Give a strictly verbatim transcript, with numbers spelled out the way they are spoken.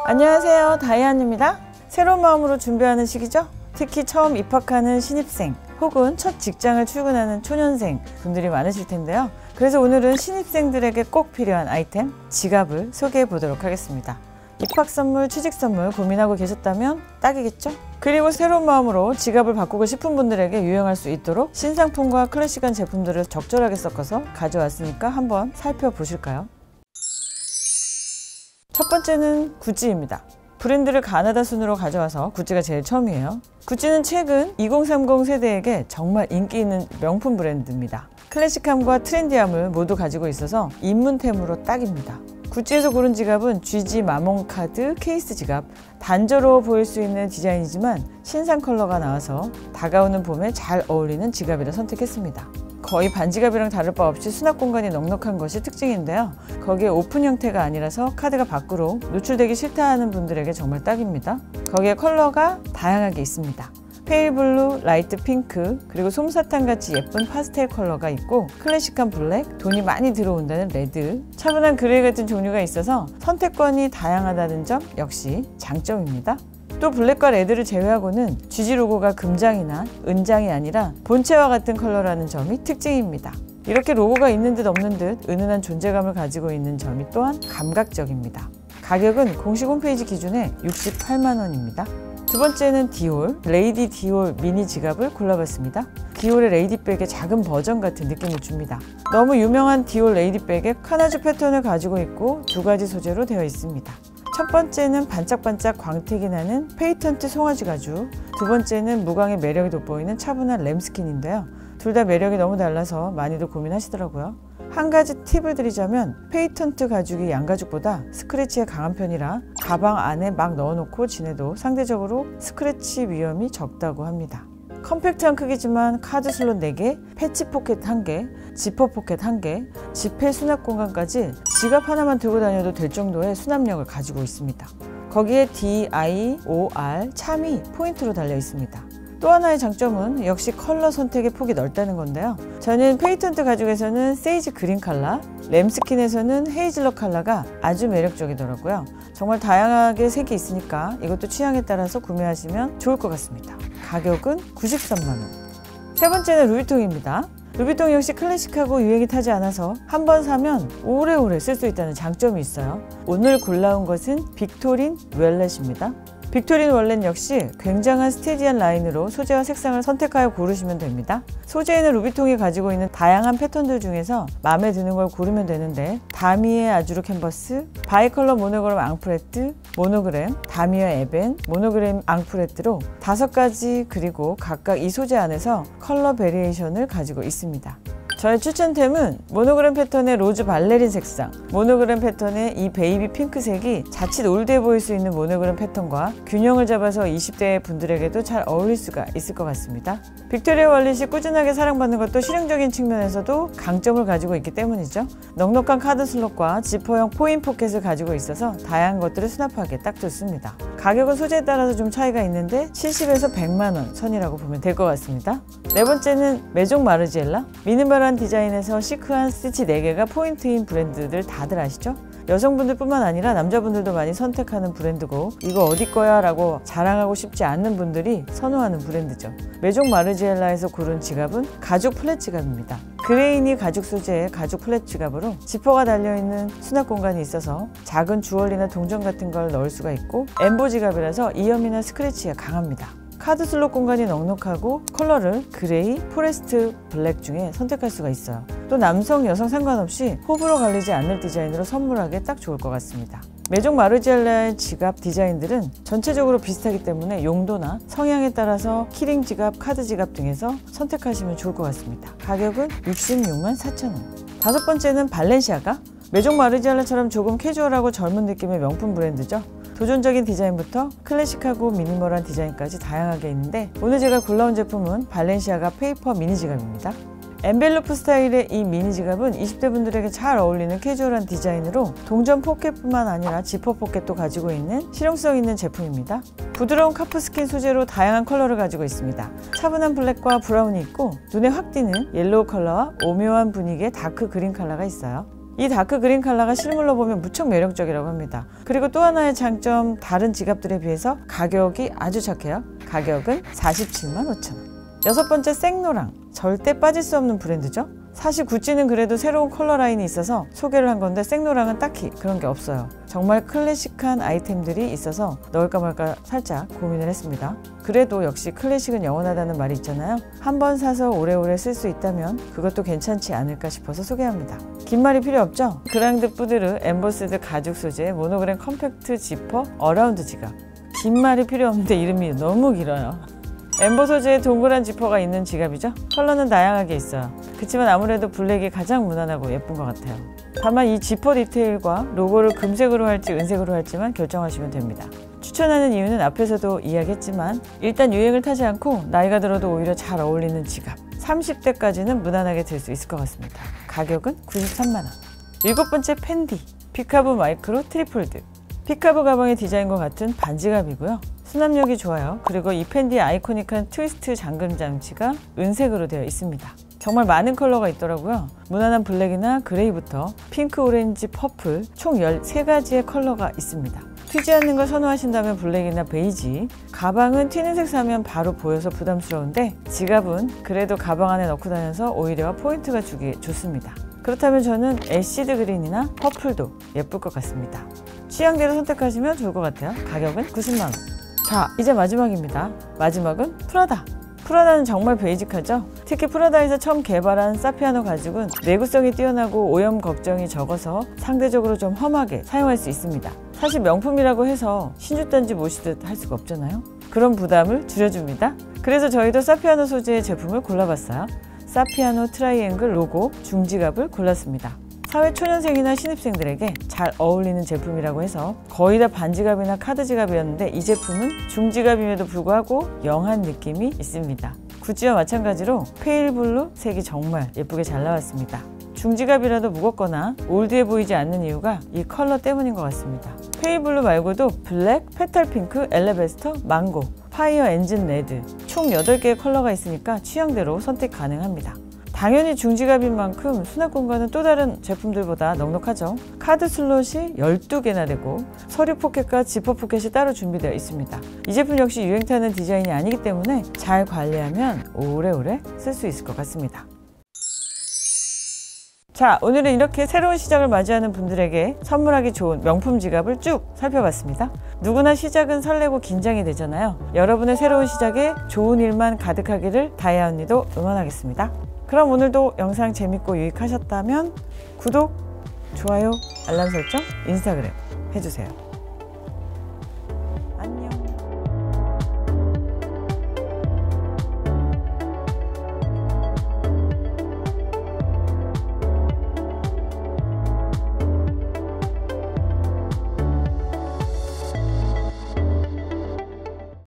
안녕하세요, 다이안입니다. 새로운 마음으로 준비하는 시기죠? 특히 처음 입학하는 신입생 혹은 첫 직장을 출근하는 초년생 분들이 많으실 텐데요. 그래서 오늘은 신입생들에게 꼭 필요한 아이템, 지갑을 소개해 보도록 하겠습니다. 입학 선물, 취직 선물 고민하고 계셨다면 딱이겠죠? 그리고 새로운 마음으로 지갑을 바꾸고 싶은 분들에게 유용할 수 있도록 신상품과 클래식한 제품들을 적절하게 섞어서 가져왔으니까 한번 살펴보실까요? 첫 번째는 구찌입니다. 브랜드를 가나다 순으로 가져와서 구찌가 제일 처음이에요. 구찌는 최근 이공삼공 세대에게 정말 인기 있는 명품 브랜드입니다. 클래식함과 트렌디함을 모두 가지고 있어서 입문템으로 딱입니다. 구찌에서 고른 지갑은 지지 마몽 카드 케이스 지갑. 단조로워 보일 수 있는 디자인이지만 신상 컬러가 나와서 다가오는 봄에 잘 어울리는 지갑이라 선택했습니다. 거의 반지갑이랑 다를 바 없이 수납 공간이 넉넉한 것이 특징인데요. 거기에 오픈 형태가 아니라서 카드가 밖으로 노출되기 싫다 하는 분들에게 정말 딱입니다. 거기에 컬러가 다양하게 있습니다. 페일 블루, 라이트 핑크, 그리고 솜사탕같이 예쁜 파스텔 컬러가 있고 클래식한 블랙, 돈이 많이 들어온다는 레드, 차분한 그레이 같은 종류가 있어서 선택권이 다양하다는 점 역시 장점입니다. 또 블랙과 레드를 제외하고는 지지 로고가 금장이나 은장이 아니라 본체와 같은 컬러라는 점이 특징입니다. 이렇게 로고가 있는 듯 없는 듯 은은한 존재감을 가지고 있는 점이 또한 감각적입니다. 가격은 공식 홈페이지 기준에 육십팔만 원입니다. 두 번째는 디올, 레이디 디올 미니 지갑을 골라봤습니다. 디올의 레이디백의 작은 버전 같은 느낌을 줍니다. 너무 유명한 디올 레이디백에 카나주 패턴을 가지고 있고 두 가지 소재로 되어 있습니다. 첫 번째는 반짝반짝 광택이 나는 페이턴트 송아지 가죽, 두 번째는 무광의 매력이 돋보이는 차분한 램스킨인데요. 둘 다 매력이 너무 달라서 많이들 고민하시더라고요. 한 가지 팁을 드리자면 페이턴트 가죽이 양가죽보다 스크래치에 강한 편이라 가방 안에 막 넣어놓고 지내도 상대적으로 스크래치 위험이 적다고 합니다. 컴팩트한 크기지만 카드 슬롯 네 개, 패치 포켓 한 개, 지퍼 포켓 한 개, 지폐 수납 공간까지 지갑 하나만 들고 다녀도 될 정도의 수납력을 가지고 있습니다. 거기에 디 아이 오 알 참이 포인트로 달려 있습니다. 또 하나의 장점은 역시 컬러 선택의 폭이 넓다는 건데요. 저는 페이턴트 가죽에서는 세이지 그린 컬러, 램스킨에서는 헤이즐넛 컬러가 아주 매력적이더라고요. 정말 다양하게 색이 있으니까 이것도 취향에 따라서 구매하시면 좋을 것 같습니다. 가격은 구십삼만 원. 세 번째는 루비통입니다. 루비통 역시 클래식하고 유행이 타지 않아서 한 번 사면 오래오래 쓸 수 있다는 장점이 있어요. 오늘 골라온 것은 빅토린 웰렛입니다. 빅토린 월렛 역시 굉장한 스테디한 라인으로 소재와 색상을 선택하여 고르시면 됩니다. 소재에는 루비통이 가지고 있는 다양한 패턴들 중에서 마음에 드는 걸 고르면 되는데 다미의 아주르 캔버스, 바이컬러 모노그램 앙프레트, 모노그램, 다미어 에벤, 모노그램 앙프레트로 다섯 가지 그리고 각각 이 소재 안에서 컬러 베리에이션을 가지고 있습니다. 저의 추천템은 모노그램 패턴의 로즈 발레린 색상, 모노그램 패턴의 이 베이비 핑크색이 자칫 올드해 보일 수 있는 모노그램 패턴과 균형을 잡아서 이십 대 분들에게도 잘 어울릴 수가 있을 것 같습니다. 빅토리아 월렛이 꾸준하게 사랑받는 것도 실용적인 측면에서도 강점을 가지고 있기 때문이죠. 넉넉한 카드 슬롯과 지퍼형 포인 포켓을 가지고 있어서 다양한 것들을 수납하기에 딱 좋습니다. 가격은 소재에 따라서 좀 차이가 있는데 칠십에서 백만 원 선이라고 보면 될 것 같습니다. 네 번째는 메종 마르지엘라. 미니멀한 디자인에서 시크한 스티치 네 개가 포인트인 브랜드들 다들 아시죠? 여성분들 뿐만 아니라 남자분들도 많이 선택하는 브랜드고 이거 어디 거야 라고 자랑하고 싶지 않는 분들이 선호하는 브랜드죠. 메종 마르지엘라에서 고른 지갑은 가죽 플랫 지갑입니다. 그레인이 가죽 소재의 가죽 플랫 지갑으로 지퍼가 달려있는 수납 공간이 있어서 작은 주얼리나 동전 같은 걸 넣을 수가 있고 엠보 지갑이라서 이염이나 스크래치가 강합니다. 카드 슬롯 공간이 넉넉하고 컬러를 그레이, 포레스트 블랙 중에 선택할 수가 있어요. 또 남성, 여성 상관없이 호불호 갈리지 않는 디자인으로 선물하기에 딱 좋을 것 같습니다. 메종 마르지엘라의 지갑 디자인들은 전체적으로 비슷하기 때문에 용도나 성향에 따라서 키링 지갑, 카드 지갑 등에서 선택하시면 좋을 것 같습니다. 가격은 육십육만 사천 원. 다섯 번째는 발렌시아가. 메종 마르지엘라처럼 조금 캐주얼하고 젊은 느낌의 명품 브랜드죠. 도전적인 디자인부터 클래식하고 미니멀한 디자인까지 다양하게 있는데 오늘 제가 골라온 제품은 발렌시아가 페이퍼 미니 지갑입니다. 엔벨로프 스타일의 이 미니 지갑은 이십 대 분들에게 잘 어울리는 캐주얼한 디자인으로 동전 포켓뿐만 아니라 지퍼 포켓도 가지고 있는 실용성 있는 제품입니다. 부드러운 카프스킨 소재로 다양한 컬러를 가지고 있습니다. 차분한 블랙과 브라운이 있고 눈에 확 띄는 옐로우 컬러와 오묘한 분위기의 다크 그린 컬러가 있어요. 이 다크 그린 컬러가 실물로 보면 무척 매력적이라고 합니다. 그리고 또 하나의 장점, 다른 지갑들에 비해서 가격이 아주 착해요. 가격은 사십칠만 오천 원. 여섯 번째, 생노랑. 절대 빠질 수 없는 브랜드죠. 사실 구찌는 그래도 새로운 컬러 라인이 있어서 소개를 한 건데 생노랑은 딱히 그런 게 없어요. 정말 클래식한 아이템들이 있어서 넣을까 말까 살짝 고민을 했습니다. 그래도 역시 클래식은 영원하다는 말이 있잖아요. 한번 사서 오래오래 쓸 수 있다면 그것도 괜찮지 않을까 싶어서 소개합니다. 긴 말이 필요 없죠? 그랑드 뿌드르 엠보스드 가죽 소재 모노그램 컴팩트 지퍼 어라운드 지갑. 긴 말이 필요 없는데 이름이 너무 길어요. 엠보 소재의 동그란 지퍼가 있는 지갑이죠. 컬러는 다양하게 있어요. 그치만 아무래도 블랙이 가장 무난하고 예쁜 것 같아요. 다만 이 지퍼 디테일과 로고를 금색으로 할지 은색으로 할지만 결정하시면 됩니다. 추천하는 이유는 앞에서도 이야기했지만 일단 유행을 타지 않고 나이가 들어도 오히려 잘 어울리는 지갑. 삼십 대까지는 무난하게 들 수 있을 것 같습니다. 가격은 구십삼만 원. 일곱 번째, 펜디 피카브 마이크로 트리폴드. 피카브 가방의 디자인과 같은 반지갑이고요. 수납력이 좋아요. 그리고 이 펜디의 아이코닉한 트위스트 잠금 장치가 은색으로 되어 있습니다. 정말 많은 컬러가 있더라고요. 무난한 블랙이나 그레이부터 핑크, 오렌지, 퍼플 총 열세 가지의 컬러가 있습니다. 튀지 않는 걸 선호하신다면 블랙이나 베이지. 가방은 튀는 색 사면 바로 보여서 부담스러운데 지갑은 그래도 가방 안에 넣고 다녀서 오히려 포인트가 주기 좋습니다. 그렇다면 저는 애시드 그린이나 퍼플도 예쁠 것 같습니다. 취향대로 선택하시면 좋을 것 같아요. 가격은 구십만 원. 자, 이제 마지막입니다. 마지막은 프라다. 프라다는 정말 베이직하죠? 특히 프라다에서 처음 개발한 사피아노 가죽은 내구성이 뛰어나고 오염 걱정이 적어서 상대적으로 좀 험하게 사용할 수 있습니다. 사실 명품이라고 해서 신주단지 모시듯 할 수가 없잖아요. 그런 부담을 줄여줍니다. 그래서 저희도 사피아노 소재의 제품을 골라봤어요. 사피아노 트라이앵글 로고 중지갑을 골랐습니다. 사회초년생이나 신입생들에게 잘 어울리는 제품이라고 해서 거의 다 반지갑이나 카드 지갑이었는데 이 제품은 중지갑임에도 불구하고 영한 느낌이 있습니다. 구찌와 마찬가지로 페일블루 색이 정말 예쁘게 잘 나왔습니다. 중지갑이라도 무겁거나 올드해 보이지 않는 이유가 이 컬러 때문인 것 같습니다. 페일블루 말고도 블랙, 페탈핑크, 엘레베스터, 망고, 파이어 엔진 레드 총 여덟 개의 컬러가 있으니까 취향대로 선택 가능합니다. 당연히 중지갑인 만큼 수납 공간은 또 다른 제품들보다 넉넉하죠. 카드 슬롯이 열두 개나 되고 서류 포켓과 지퍼 포켓이 따로 준비되어 있습니다. 이 제품 역시 유행 타는 디자인이 아니기 때문에 잘 관리하면 오래오래 쓸 수 있을 것 같습니다. 자, 오늘은 이렇게 새로운 시작을 맞이하는 분들에게 선물하기 좋은 명품 지갑을 쭉 살펴봤습니다. 누구나 시작은 설레고 긴장이 되잖아요. 여러분의 새로운 시작에 좋은 일만 가득하기를 다혜아 언니도 응원하겠습니다. 그럼 오늘도 영상 재밌고 유익하셨다면 구독, 좋아요, 알람 설정, 인스타그램 해주세요.